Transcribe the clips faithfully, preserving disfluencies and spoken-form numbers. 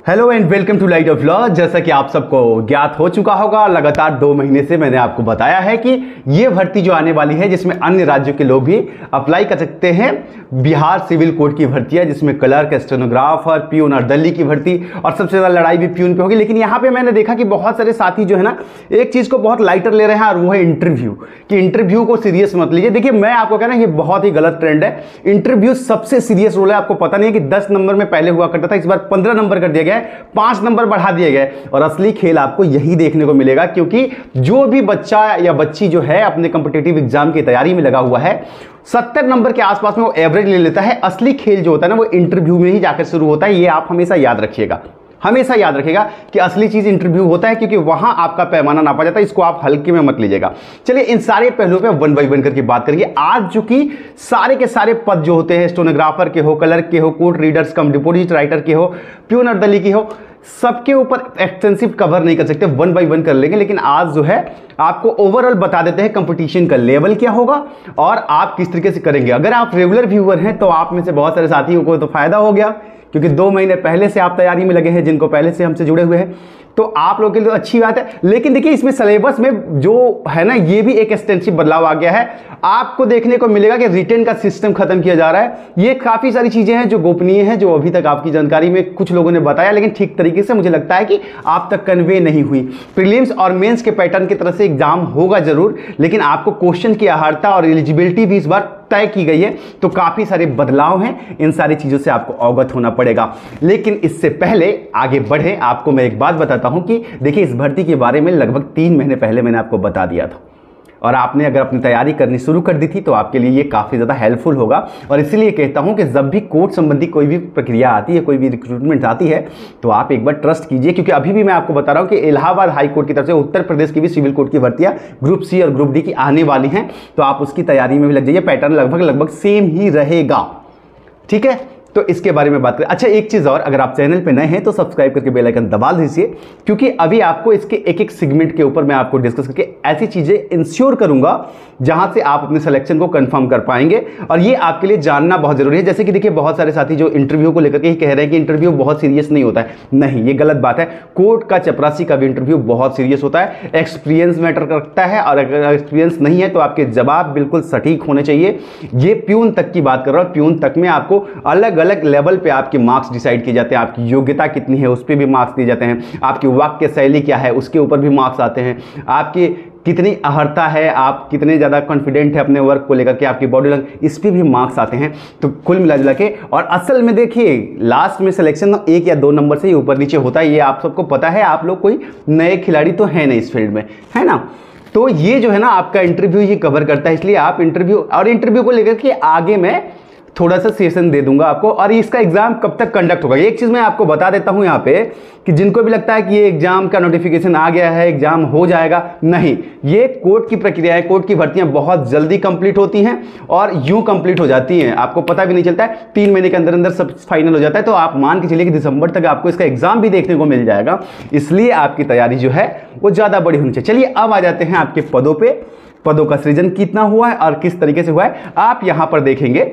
Hello and welcome to light of law. जैसा कि आप सबको ज्ञात हो चुका होगा, लगातार दो महीने से मैंने आपको बताया है कि ये भर्ती जो आने वाली है जिसमें अन्य राज्यों के लोग भी अप्लाई कर सकते हैं। बिहार सिविल कोड की भर्ती है जिसमें क्लर्क, स्टेनोग्राफर, प्यून और दल्ली की भर्ती, और सबसे ज़्यादा लड़ाई भी प्यून पे होगी। लेकिन यहाँ पे मैंने देखा कि बहुत सारे साथी जो है ना एक चीज़ को बहुत लाइटर ले रहे हैं, और वो है इंटरव्यू। कि इंटरव्यू को सीरियस मत लीजिए। देखिए, मैं आपको कहना ये बहुत ही गलत ट्रेंड है। इंटरव्यू सबसे सीरियस रोल है। आपको पता नहीं है कि दस नंबर में पहले हुआ करता था, इस बार पंद्रह नंबर कर दिया गया, पांच नंबर बढ़ा दिए गए। और असली खेल आपको यही देखने को मिलेगा, क्योंकि जो भी बच्चा या बच्ची जो है अपने कॉम्पिटिटिव एग्जाम की तैयारी में लगा हुआ है, सत्तर नंबर के आसपास में वो एवरेज ले लेता है। असली खेल जो होता है ना वो इंटरव्यू में ही जाकर शुरू होता है। ये आप हमेशा याद रखिएगा, हमेशा याद रखिएगा कि असली चीज इंटरव्यू होता है, क्योंकि वहां आपका पैमाना नापा जाता है। इसको आप हल्के में मत लीजिएगा। चलिए इन सारे पहलुओं पे वन बाई वन करके बात करेंगे। आज जो कि सारे के सारे पद जो होते हैं, स्टेनोग्राफर के हो, क्लर्क के हो, court readers cum deposit writer के हो, प्यून और दल्ली की हो, सबके ऊपर एक्सटेंसिव कवर नहीं कर सकते, वन बाई वन कर लेंगे। लेकिन आज जो है आपको ओवरऑल बता देते हैं कंपटीशन का लेवल क्या होगा और आप किस तरीके से करेंगे। अगर आप रेगुलर व्यूअर हैं तो आप में से बहुत सारे साथियों को तो फायदा हो गया, क्योंकि दो महीने पहले से आप तैयारी में लगे हैं, जिनको पहले से हमसे जुड़े हुए हैं, तो आप लोगों के लिए तो अच्छी बात है। लेकिन देखिए, इसमें सिलेबस में जो है ना ये भी एक एक्सटेंसिव बदलाव आ गया है। आपको देखने को मिलेगा कि रिटेन का सिस्टम खत्म किया जा रहा है। ये काफी सारी चीजें हैं जो गोपनीय हैं, जो अभी तक आपकी जानकारी में कुछ लोगों ने बताया, लेकिन ठीक तरीके से मुझे लगता है कि आप तक कन्वे नहीं हुई। प्रीलिम्स और मेंस के पैटर्न की तरह से एग्जाम होगा जरूर, लेकिन आपको क्वेश्चन की अहर्ता और एलिजिबिलिटी भी इस बार तय की गई है। तो काफी सारे बदलाव हैं, इन सारी चीजों से आपको अवगत होना पड़ेगा। लेकिन इससे पहले आगे बढ़े, आपको मैं एक बात बताता हूं कि देखिए, इस भर्ती के बारे में लगभग तीन महीने पहले मैंने आपको बता दिया था, और आपने अगर अपनी तैयारी करनी शुरू कर दी थी तो आपके लिए ये काफ़ी ज़्यादा हेल्पफुल होगा। और इसीलिए कहता हूं कि जब भी कोर्ट संबंधी कोई भी प्रक्रिया आती है, कोई भी रिक्रूटमेंट आती है, तो आप एक बार ट्रस्ट कीजिए। क्योंकि अभी भी मैं आपको बता रहा हूं कि इलाहाबाद हाई कोर्ट की तरफ से उत्तर प्रदेश की भी सिविल कोर्ट की भर्तियां ग्रुप सी और ग्रुप डी की आने वाली हैं, तो आप उसकी तैयारी में भी लग जाइए। पैटर्न लगभग लगभग सेम ही रहेगा, ठीक है। तो इसके बारे में बात करें। अच्छा, एक चीज़ और, अगर आप चैनल पे नए हैं तो सब्सक्राइब करके बेल आइकन दबा दीजिए, क्योंकि अभी आपको इसके एक एक सेगमेंट के ऊपर मैं आपको डिस्कस करके ऐसी चीज़ें इंश्योर करूंगा जहां से आप अपने सिलेक्शन को कंफर्म कर पाएंगे। और ये आपके लिए जानना बहुत जरूरी है। जैसे कि देखिए, बहुत सारे साथी जो इंटरव्यू को लेकर के ही कह रहे हैं कि इंटरव्यू बहुत सीरियस नहीं होता है। नहीं, ये गलत बात है। कोर्ट का चपरासी का भी इंटरव्यू बहुत सीरियस होता है। एक्सपीरियंस मैटर करता है, और अगर एक्सपीरियंस नहीं है तो आपके जवाब बिल्कुल सटीक होने चाहिए। ये प्यून तक की बात कर रहा हूँ। प्यून तक में आपको अलग अलग लेवल पे आपके मार्क्स डिसाइड किए जाते हैं। आपकी योग्यता कितनी है उस पर भी मार्क्स दिए जाते हैं। आपकी वाक्य शैली क्या है उसके ऊपर भी मार्क्स आते हैं। आपकी कितनी अहर्ता है, आप कितने ज़्यादा कॉन्फिडेंट है अपने वर्क को लेकर के, आपकी बॉडी लैंग्वेज, इस पर भी मार्क्स आते हैं। तो कुल मिला जुला के, और असल में देखिए लास्ट में सिलेक्शन एक या दो नंबर से ही ऊपर नीचे होता है। ये आप सबको पता है। आप लोग कोई नए खिलाड़ी तो है नहीं इस फील्ड में, है ना। तो ये जो है ना आपका इंटरव्यू ये कवर करता है। इसलिए आप इंटरव्यू और इंटरव्यू को लेकर के आगे मैं थोड़ा सा सेशन दे दूंगा आपको। और इसका एग्जाम कब तक कंडक्ट होगा, एक चीज मैं आपको बता देता हूं यहाँ पे, कि जिनको भी लगता है कि ये एग्जाम का नोटिफिकेशन आ गया है, एग्जाम हो जाएगा, नहीं। ये कोर्ट की प्रक्रिया है। कोर्ट की भर्तियां बहुत जल्दी कंप्लीट होती हैं और यूं कंप्लीट हो जाती हैं, आपको पता भी नहीं चलता है। तीन महीने के अंदर अंदर सब फाइनल हो जाता है। तो आप मान के चलिए कि दिसंबर तक आपको इसका एग्जाम भी देखने को मिल जाएगा। इसलिए आपकी तैयारी जो है वो ज्यादा बड़ी होनी चाहिए। चलिए अब आ जाते हैं आपके पदों पे। पदों का सृजन कितना हुआ है और किस तरीके से हुआ है, आप यहां पर देखेंगे।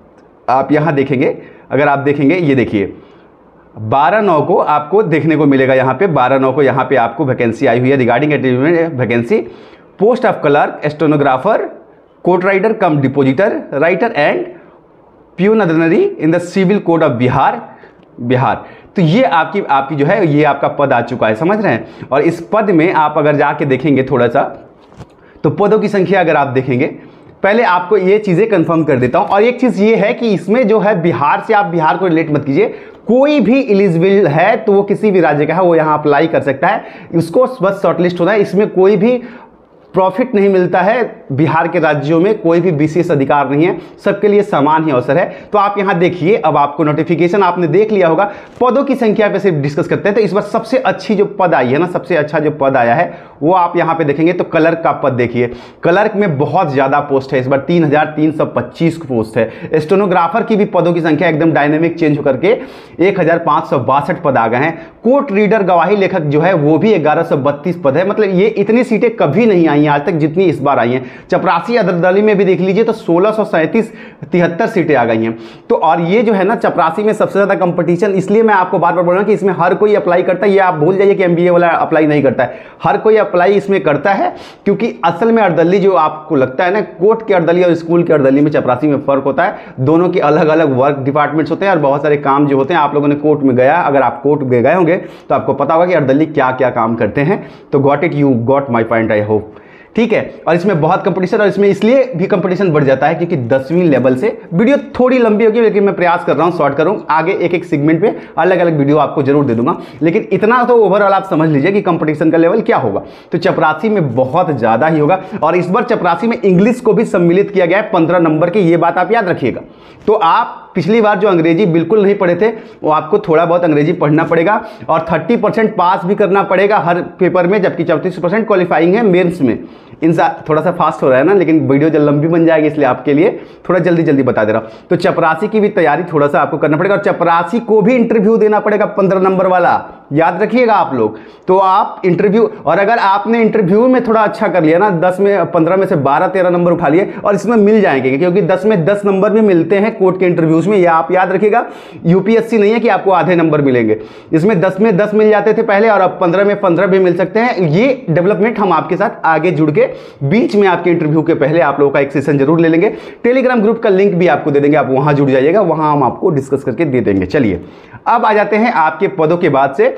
आप यहां देखेंगे, अगर आप देखेंगे, ये देखिए बारह नौ को आपको देखने को मिलेगा। यहां पे बारह नौ को यहां पे आपको वैकेंसी आई हुई है। Regarding vacancy, post of clerk, stenographer, court writer cum depositor writer and peon ordinary in the civil code of Bihar Bihar तो ये आपकी आपकी जो है ये आपका पद आ चुका है, समझ रहे हैं। और इस पद में आप अगर जाके देखेंगे थोड़ा सा, तो पदों की संख्या अगर आप देखेंगे, पहले आपको ये चीजें कंफर्म कर देता हूं। और एक चीज ये है कि इसमें जो है बिहार से आप बिहार को रिलेट मत कीजिए। कोई भी एलिजिबल है तो वो किसी भी राज्य का है, वो यहां अप्लाई कर सकता है। उसको बस शॉर्टलिस्ट होना है। इसमें कोई भी प्रॉफिट नहीं मिलता है। बिहार के राज्यों में कोई भी विशेष अधिकार नहीं है, सबके लिए समान ही अवसर है। तो आप यहां देखिए, अब आपको नोटिफिकेशन आपने देख लिया होगा। पदों की संख्या पे सिर्फ डिस्कस करते हैं। तो इस बार सबसे अच्छी जो पद आई है ना, सबसे अच्छा जो पद आया है वो आप यहाँ पे देखेंगे तो क्लर्क का पद देखिए, क्लर्क में बहुत ज़्यादा पोस्ट है, इस बार तीन हज़ार तीन सौ पच्चीस पोस्ट है। स्टेनोग्राफर की भी पदों की संख्या एकदम डायनेमिक चेंज होकर के एक हज़ार पाँच सौ बासठ पद आ गए हैं। कोर्ट रीडर गवाही लेखक जो है वो भी ग्यारह सौ बत्तीस पद है। मतलब ये इतनी सीटें कभी नहीं आई हैं आज तक जितनी इस बार आई हैं। चपरासी अदरदली में भी देख लीजिए तो सोलह सौ सैंतीस तिहत्तर सीटें आ गई हैं। तो और ये जो है ना चपरासी में सबसे ज़्यादा कंपटीशन, इसलिए मैं आपको बार बार बोल रहा हूँ कि इसमें हर कोई अप्लाई करता है। ये आप भूल जाइए कि एमबीए वाला अप्लाई नहीं करता है, हर कोई अप्लाई इसमें करता है, क्योंकि असल में अर्दली जो आपको लगता है ना, कोर्ट के अर्दली और स्कूल के अर्दली में चपरासी में फर्क होता है। दोनों के अलग अलग वर्क डिपार्टमेंट्स होते हैं और बहुत सारे काम जो होते हैं। आप लोगों ने कोर्ट में गया, अगर आप कोर्ट में गए होंगे तो आपको पता होगा कि अर्दली क्या क्या काम करते हैं। तो got it, you got my point, I hope, ठीक है। और इसमें बहुत कंपटीशन, और इसमें इसलिए भी कंपटीशन बढ़ जाता है क्योंकि दसवीं लेवल से वीडियो थोड़ी लंबी होगी, लेकिन मैं प्रयास कर रहा हूँ शॉर्ट करूँ। आगे एक एक सेगमेंट पे अलग अलग वीडियो आपको जरूर दे दूंगा, लेकिन इतना तो ओवरऑल आप समझ लीजिए कि कंपटीशन का लेवल क्या होगा। तो चपरासी में बहुत ज़्यादा ही होगा, और इस बार चपरासी में इंग्लिश को भी सम्मिलित किया गया है पंद्रह नंबर की, ये बात आप याद रखिएगा। तो आप पिछली बार जो अंग्रेजी बिल्कुल नहीं पढ़े थे, वो आपको थोड़ा बहुत अंग्रेजी पढ़ना पड़ेगा, और तीस परसेंट पास भी करना पड़ेगा हर पेपर में, जबकि चौंतीस परसेंट क्वालिफाइंग है मेंस में। इनसा थोड़ा सा फास्ट हो रहा है ना, लेकिन वीडियो जब लंबी बन जाएगी इसलिए आपके लिए थोड़ा जल्दी जल्दी बता दे रहा हूँ। तो चपरासी की भी तैयारी थोड़ा सा आपको करना पड़ेगा, और चपरासी को भी इंटरव्यू देना पड़ेगा पंद्रह नंबर वाला, याद रखिएगा आप लोग। तो आप इंटरव्यू, और अगर आपने इंटरव्यू में थोड़ा अच्छा कर लिया ना, दस में पंद्रह में से बारह तेरह नंबर उठा लिए, और इसमें मिल जाएंगे, क्योंकि दस में दस नंबर भी मिलते हैं कोर्ट के इंटरव्यूज में, ये आप याद रखिएगा। यूपीएससी नहीं है कि आपको आधे नंबर मिलेंगे, इसमें दस में दस मिल जाते थे पहले, और अब पंद्रह में पंद्रह भी मिल सकते हैं। ये डेवलपमेंट हम आपके साथ आगे जुड़ के बीच में आपके इंटरव्यू के पहले आप लोगों का एक सेशन जरूर ले लेंगे। टेलीग्राम ग्रुप का लिंक भी आपको दे देंगे, आप वहां जुड़ जाइएगा, वहां हम आपको डिस्कस करके दे देंगे। चलिए अब आ जाते हैं आपके पदों के बाद से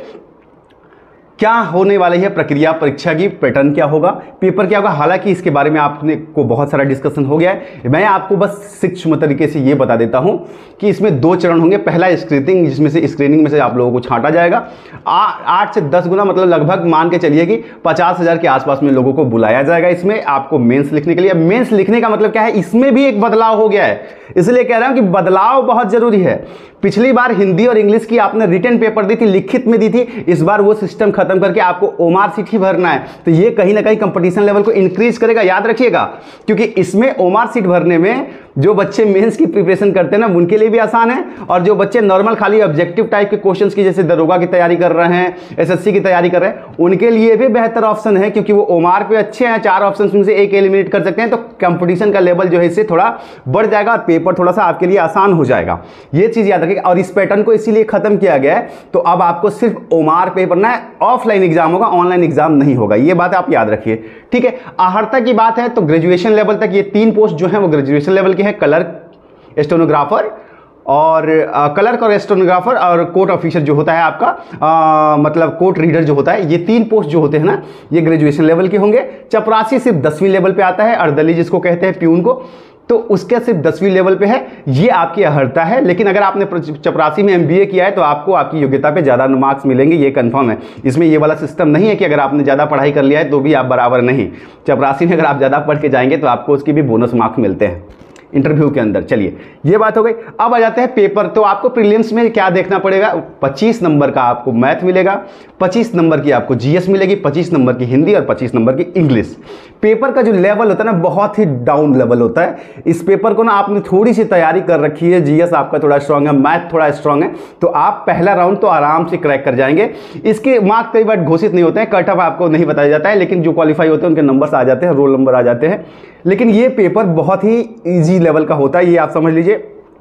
क्या होने वाली है प्रक्रिया, परीक्षा की पैटर्न क्या होगा, पेपर क्या होगा। हालांकि इसके बारे में आपने को बहुत सारा डिस्कशन हो गया है, मैं आपको बस सूक्ष्म तरीके से ये बता देता हूं कि इसमें दो चरण होंगे। पहला स्क्रीनिंग, जिसमें से स्क्रीनिंग में से आप लोगों को छांटा जाएगा। आठ से दस गुना, मतलब लगभग मान के चलिए कि पचास हजार के आसपास में लोगों को बुलाया जाएगा इसमें आपको मेंस लिखने के लिए। मेंस लिखने का मतलब क्या है, इसमें भी एक बदलाव हो गया है, इसलिए कह रहा हूं कि बदलाव बहुत जरूरी है। पिछली बार हिंदी और इंग्लिश की आपने रिटन पेपर दी थी, लिखित में दी थी, इस बार वो सिस्टम खत्म करके आपको ओमार सीट ही भरना है। तो ये कहीं ना कहीं कंपटीशन लेवल को इंक्रीज करेगा, याद रखिएगा, क्योंकि इसमें ओमार सीट भरने में जो बच्चे मेंस की प्रिपरेशन करते हैं ना, उनके लिए भी आसान है, और जो बच्चे नॉर्मल खाली ऑब्जेक्टिव टाइप के क्वेश्चंस की, जैसे दरोगा की तैयारी कर रहे हैं, एसएससी की तैयारी कर रहे हैं, उनके लिए भी बेहतर ऑप्शन है, क्योंकि वो ओमार पे अच्छे हैं, चार ऑप्शन में से एक एलिमिनेट कर सकते हैं। तो कंपटीशन का लेवल जो है इससे थोड़ा बढ़ जाएगा, और पेपर थोड़ा सा आपके लिए आसान हो जाएगा, ये चीज याद रखिएगा। और इस पैटर्न को इसीलिए खत्म किया गया है, तो अब आपको सिर्फ ओमार पे पढ़ना है, ऑफलाइन एग्जाम होगा, ऑनलाइन एग्जाम नहीं होगा, ये बात आप याद रखिए, ठीक है। आहर्ता की बात है तो ग्रेजुएशन लेवल तक ये तीन पोस्ट जो है वो ग्रेजुएशन लेवल के हैं, क्लर्क, स्टेनोग्राफर और क्लर्क और स्टेनोग्राफर, और कोर्ट ऑफिसर जो होता है आपका, आ, मतलब कोर्ट रीडर जो होता है, ये तीन पोस्ट जो होते हैं ना, ये ग्रेजुएशन लेवल के होंगे। चपरासी सिर्फ दसवीं लेवल पे आता है, अर्दली जिसको कहते हैं प्यून को, तो उसके सिर्फ दसवीं लेवल पे है, ये आपकी अहर्ता है। लेकिन अगर आपने चपरासी में एमबीए किया है तो आपको आपकी योग्यता पे ज़्यादा मार्क्स मिलेंगे, ये कंफर्म है। इसमें ये वाला सिस्टम नहीं है कि अगर आपने ज़्यादा पढ़ाई कर लिया है तो भी आप बराबर नहीं। चपरासी में अगर आप ज़्यादा पढ़ के जाएंगे तो आपको उसकी भी बोनस मार्क्स मिलते हैं इंटरव्यू के अंदर। चलिए ये बात हो गई। अब आ जाते हैं पेपर। तो आपको प्रीलिम्स में क्या देखना पड़ेगा, पच्चीस नंबर का आपको मैथ मिलेगा, पच्चीस नंबर की आपको जीएस मिलेगी, पच्चीस नंबर की हिंदी और पच्चीस नंबर की इंग्लिश। पेपर का जो लेवल होता है ना, बहुत ही डाउन लेवल होता है। इस पेपर को ना आपने थोड़ी सी तैयारी कर रखी है, जीएस आपका थोड़ा स्ट्रांग है, मैथ थोड़ा स्ट्रांग है, तो आप पहला राउंड तो आराम से क्रैक कर जाएंगे। इसके मार्क्स कई बार घोषित नहीं होते हैं, कट ऑफ आपको नहीं बताया जाता है, लेकिन जो क्वालिफाई होते हैं उनके नंबर्स आ जाते हैं, रोल नंबर आ जाते हैं। लेकिन ये पेपर बहुत ही ईजी लेवल का होता है, ये आप समझ लीजिए।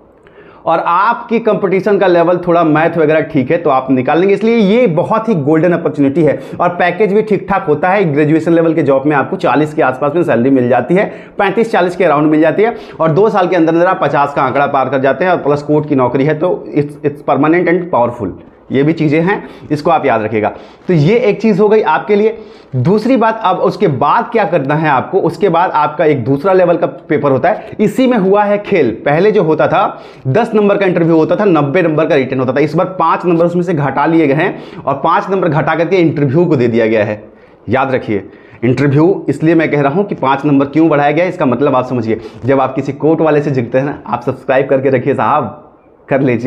और आपकी कंपटीशन का लेवल थोड़ा मैथ वगैरह ठीक है तो आप निकाल लेंगे, इसलिए ये बहुत ही गोल्डन अपॉर्चुनिटी है। और पैकेज भी ठीक ठाक होता है। ग्रेजुएशन लेवल के जॉब में आपको चालीस के आसपास में सैलरी मिल जाती है, पैंतीस चालीस के अराउंड मिल जाती है, और दो साल के अंदर अंदर आप पचास का आंकड़ा पार कर जाते हैं, और प्लस कोर्ट की नौकरी है, तो it's it's permanent and powerful. ये भी चीज़ें हैं, इसको आप याद रखिएगा। तो ये एक चीज़ हो गई आपके लिए। दूसरी बात, अब उसके बाद क्या करना है आपको, उसके बाद आपका एक दूसरा लेवल का पेपर होता है। इसी में हुआ है खेल। पहले जो होता था दस नंबर का इंटरव्यू होता था, नब्बे नंबर का रिटन होता था। इस बार पाँच नंबर उसमें से घटा लिए गए हैं, और पाँच नंबर घटा करके इंटरव्यू को दे दिया गया है। याद रखिए, इंटरव्यू इसलिए मैं कह रहा हूं कि पाँच नंबर क्यों बढ़ाया गया, इसका मतलब आप समझिए। जब आप किसी कोर्ट वाले से जुड़ते हैं ना, आप सब्सक्राइब करके रखिए साहब, कर लीजिए,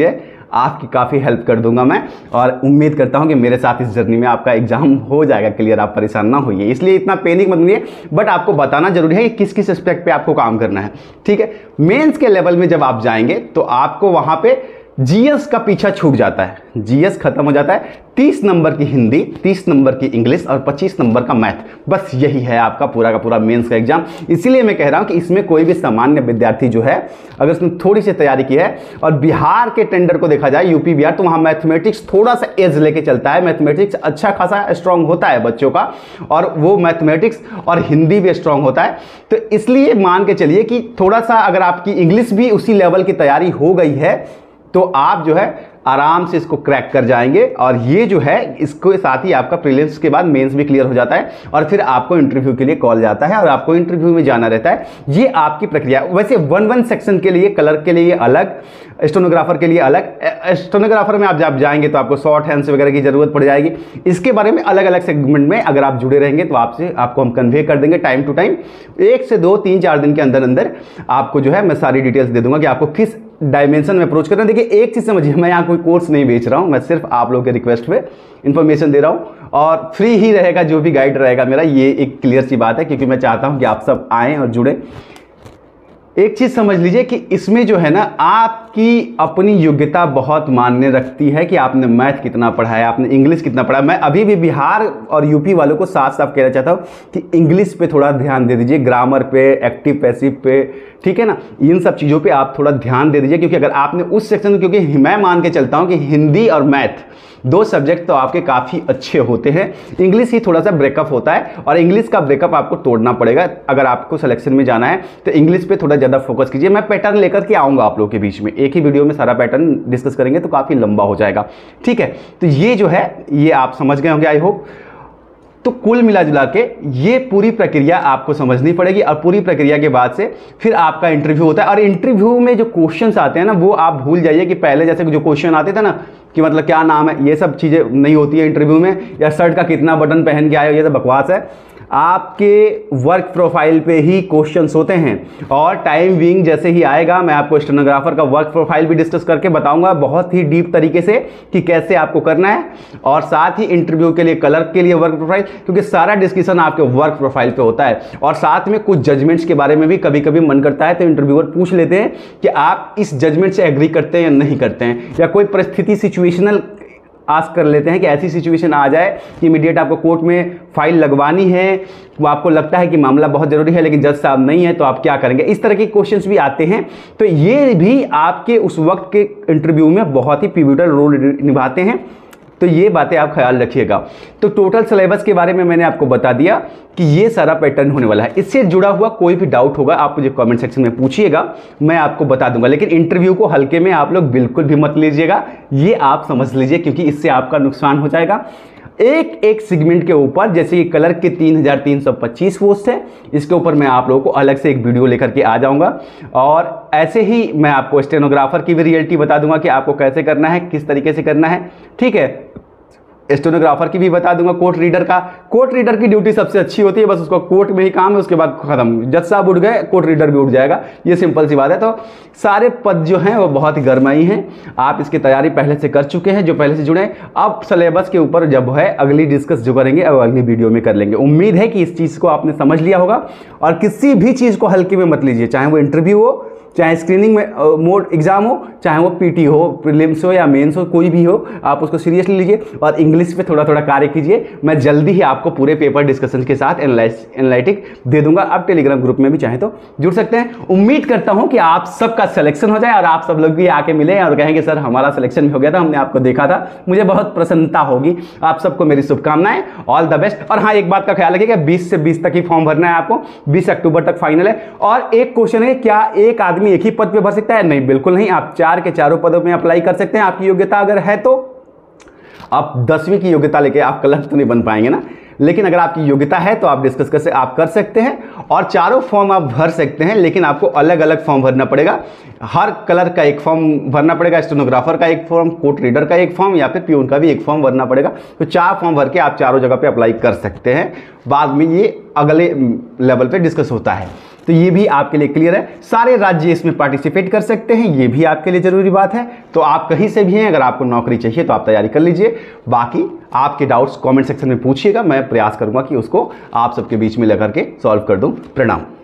आपकी काफ़ी हेल्प कर दूंगा मैं, और उम्मीद करता हूं कि मेरे साथ इस जर्नी में आपका एग्जाम हो जाएगा क्लियर, आप परेशान ना होइए, इसलिए इतना पैनिक मत होइए। बट आपको बताना जरूरी है कि किस किस एस्पेक्ट पे आपको काम करना है, ठीक है। मेंस के लेवल में जब आप जाएंगे तो आपको वहां पे जीएस का पीछा छूट जाता है, जीएस खत्म हो जाता है। तीस नंबर की हिंदी, तीस नंबर की इंग्लिश और पच्चीस नंबर का मैथ, बस यही है आपका पूरा का पूरा मेंस का एग्जाम। इसीलिए मैं कह रहा हूं कि इसमें कोई भी सामान्य विद्यार्थी जो है, अगर उसने थोड़ी सी तैयारी की है, और बिहार के टेंडर को देखा जाए, यूपी बिहार, तो वहां मैथमेटिक्स थोड़ा सा एज लेके चलता है, मैथमेटिक्स अच्छा खासा स्ट्रांग होता है बच्चों का, और वो मैथमेटिक्स और हिंदी भी स्ट्रांग होता है। तो इसलिए मान के चलिए कि थोड़ा सा अगर आपकी इंग्लिश भी उसी लेवल की तैयारी हो गई है तो आप जो है आराम से इसको क्रैक कर जाएंगे, और ये जो है इसके साथ ही आपका प्रीलिम्स के बाद मेंस भी क्लियर हो जाता है, और फिर आपको इंटरव्यू के लिए कॉल जाता है और आपको इंटरव्यू में जाना रहता है। ये आपकी प्रक्रिया। वैसे वन वन सेक्शन के लिए, कलर के लिए अलग, स्टेनोग्राफर के लिए अलग। स्टेनोग्राफर में आप जब जाएंगे तो आपको शॉर्ट हैंड्स वगैरह की जरूरत पड़ जाएगी। इसके बारे में अलग अलग सेगमेंट में अगर आप जुड़े रहेंगे तो आपसे आपको हम कन्वे कर देंगे टाइम टू टाइम। एक से दो तीन चार दिन के अंदर अंदर आपको जो है मैं सारी डिटेल्स दे दूंगा कि आपको किस डायमेंशन में अप्रोच करना है। देखिए एक चीज़ समझिए, मैं यहाँ कोई कोर्स नहीं बेच रहा हूँ, मैं सिर्फ आप लोगों के रिक्वेस्ट पे इन्फॉर्मेशन दे रहा हूँ, और फ्री ही रहेगा जो भी गाइड रहेगा मेरा, ये एक क्लियर सी बात है, क्योंकि मैं चाहता हूँ कि आप सब आएँ और जुड़ें। एक चीज़ समझ लीजिए कि इसमें जो है ना, आपकी अपनी योग्यता बहुत मायने रखती है कि आपने मैथ कितना पढ़ा है, आपने इंग्लिश कितना पढ़ा है। मैं अभी भी बिहार और यूपी वालों को साफ साफ कहना चाहता हूँ कि इंग्लिश पे थोड़ा ध्यान दे दीजिए, ग्रामर पे, एक्टिव पैसिव पे, ठीक है ना, इन सब चीज़ों पे आप थोड़ा ध्यान दे दीजिए। क्योंकि अगर आपने उस सेक्शन में, क्योंकि मैं मान के चलता हूँ कि हिंदी और मैथ दो सब्जेक्ट तो आपके काफ़ी अच्छे होते हैं, इंग्लिश ही थोड़ा सा ब्रेकअप होता है, और इंग्लिश का ब्रेकअप आपको तोड़ना पड़ेगा अगर आपको सिलेक्शन में जाना है। तो इंग्लिश पे थोड़ा ज़्यादा फोकस कीजिए। मैं पैटर्न लेकर के आऊँगा आप लोगों के बीच में, एक ही वीडियो में सारा पैटर्न डिस्कस करेंगे तो काफ़ी लंबा हो जाएगा, ठीक है। तो ये जो है ये आप समझ गए होंगे आई होप। तो कुल मिला जुला के ये पूरी प्रक्रिया आपको समझनी पड़ेगी, और पूरी प्रक्रिया के बाद से फिर आपका इंटरव्यू होता है। और इंटरव्यू में जो क्वेश्चंस आते हैं ना, वो आप भूल जाइए कि पहले जैसे जो क्वेश्चन आते थे ना कि मतलब क्या नाम है, ये सब चीज़ें नहीं होती है इंटरव्यू में, या शर्ट का कितना बटन पहन के आए हो, ये सब बकवास है। आपके वर्क प्रोफाइल पे ही क्वेश्चंस होते हैं, और टाइम बीइंग जैसे ही आएगा मैं आपको स्टेनोग्राफर का वर्क प्रोफाइल भी डिस्कस करके बताऊंगा बहुत ही डीप तरीके से कि कैसे आपको करना है, और साथ ही इंटरव्यू के लिए कलर के लिए वर्क प्रोफाइल, क्योंकि सारा डिस्कशन आपके वर्क प्रोफाइल पे होता है। और साथ में कुछ जजमेंट्स के बारे में भी कभी कभी मन करता है तो इंटरव्यूअर पूछ लेते हैं कि आप इस जजमेंट से एग्री करते हैं या नहीं करते हैं, या कोई परिस्थिति सिचुएशनल आस्क कर लेते हैं कि ऐसी सिचुएशन आ जाए कि इमीडिएट आपको कोर्ट में फाइल लगवानी है, वो आपको लगता है कि मामला बहुत ज़रूरी है लेकिन जज साहब नहीं है, तो आप क्या करेंगे। इस तरह के क्वेश्चंस भी आते हैं, तो ये भी आपके उस वक्त के इंटरव्यू में बहुत ही पिवटल रोल निभाते हैं। तो ये बातें आप ख्याल रखिएगा। तो टोटल सिलेबस के बारे में मैंने आपको बता दिया कि ये सारा पैटर्न होने वाला है। इससे जुड़ा हुआ कोई भी डाउट होगा आप मुझे कमेंट सेक्शन में पूछिएगा, मैं आपको बता दूंगा। लेकिन इंटरव्यू को हल्के में आप लोग बिल्कुल भी मत लीजिएगा, ये आप समझ लीजिए, क्योंकि इससे आपका नुकसान हो जाएगा। एक एक सेगमेंट के ऊपर, जैसे कि कलर के तीन हज़ार तीन सौ पच्चीस पोस्ट है, इसके ऊपर मैं आप लोगों को अलग से एक वीडियो लेकर के आ जाऊंगा। और ऐसे ही मैं आपको स्टेनोग्राफर की भी रियलिटी बता दूंगा कि आपको कैसे करना है, किस तरीके से करना है, ठीक है। स्टेनोग्राफर की भी बता दूंगा। कोर्ट रीडर का, कोर्ट रीडर की ड्यूटी सबसे अच्छी होती है, बस उसको कोर्ट में ही काम है, उसके बाद खत्म। जज साहब उठ गए, कोर्ट रीडर भी उठ जाएगा, ये सिंपल सी बात है। तो सारे पद जो हैं वो बहुत ही गरमाई हैं, आप इसकी तैयारी पहले से कर चुके हैं जो पहले से जुड़े। अब सिलेबस के ऊपर जब है अगली डिस्कस जो करेंगे अब अगली वीडियो में कर लेंगे। उम्मीद है कि इस चीज़ को आपने समझ लिया होगा, और किसी भी चीज़ को हल्के में मत लीजिए, चाहे वो इंटरव्यू हो, चाहे स्क्रीनिंग में मोड एग्जाम हो, चाहे वो पीटी हो, प्रीलिम्स हो या मेंस हो, कोई भी हो, आप उसको सीरियसली लीजिए और इंग्लिश पे थोड़ा थोड़ा कार्य कीजिए। मैं जल्दी ही आपको पूरे पेपर डिस्कशन के साथ एनालिटिक दे दूंगा। आप टेलीग्राम ग्रुप में भी चाहे तो जुड़ सकते हैं। उम्मीद करता हूं कि आप सबका सिलेक्शन हो जाए और आप सब लोग भी आके मिले और कहेंगे सर हमारा सिलेक्शन भी हो गया था, हमने आपको देखा था। मुझे बहुत प्रसन्नता होगी। आप सबको मेरी शुभकामनाएं, ऑल द बेस्ट। और हाँ, एक बात का ख्याल रखिएगा, बीस से बीस तक ही फॉर्म भरना है आपको, बीस अक्टूबर तक फाइनल है। और एक क्वेश्चन है, क्या एक आदमी एक ही पद पे भर सकता है? नहीं, बिल्कुल नहीं। आप चार के चारों पदों में अप्लाई कर सकते हैं। आपकी योग्यता अगर है तो आप दसवीं की योग्यता लेके आप कलर तो नहीं बन पाएंगे ना, लेकिन अगर आपकी योग्यता है तो आप डिस्कस कर आप कर सकते हैं और चारों फॉर्म आप भर सकते हैं। लेकिन आपको अलग अलग फॉर्म भरना पड़ेगा, हर कलर का एक फॉर्म भरना पड़ेगा, स्टेनोग्राफर का एक फॉर्म, कोर्ट रीडर का एक फॉर्म या फिर प्यून का भी एक फॉर्म भरना पड़ेगा। तो चार फॉर्म भर के आप चारों जगह पे अप्लाई कर सकते हैं। बाद में ये अगले लेवल पे डिस्कस होता है। तो ये भी आपके लिए क्लियर है। सारे राज्य इसमें पार्टिसिपेट कर सकते हैं, ये भी आपके लिए जरूरी बात है। तो आप कहीं से भी हैं, अगर आपको नौकरी चाहिए तो आप तैयारी कर लीजिए। बाकी आपके डाउट्स कमेंट सेक्शन में पूछिएगा, मैं प्रयास करूंगा कि उसको आप सबके बीच में लेकर के सॉल्व कर दूं। प्रणाम।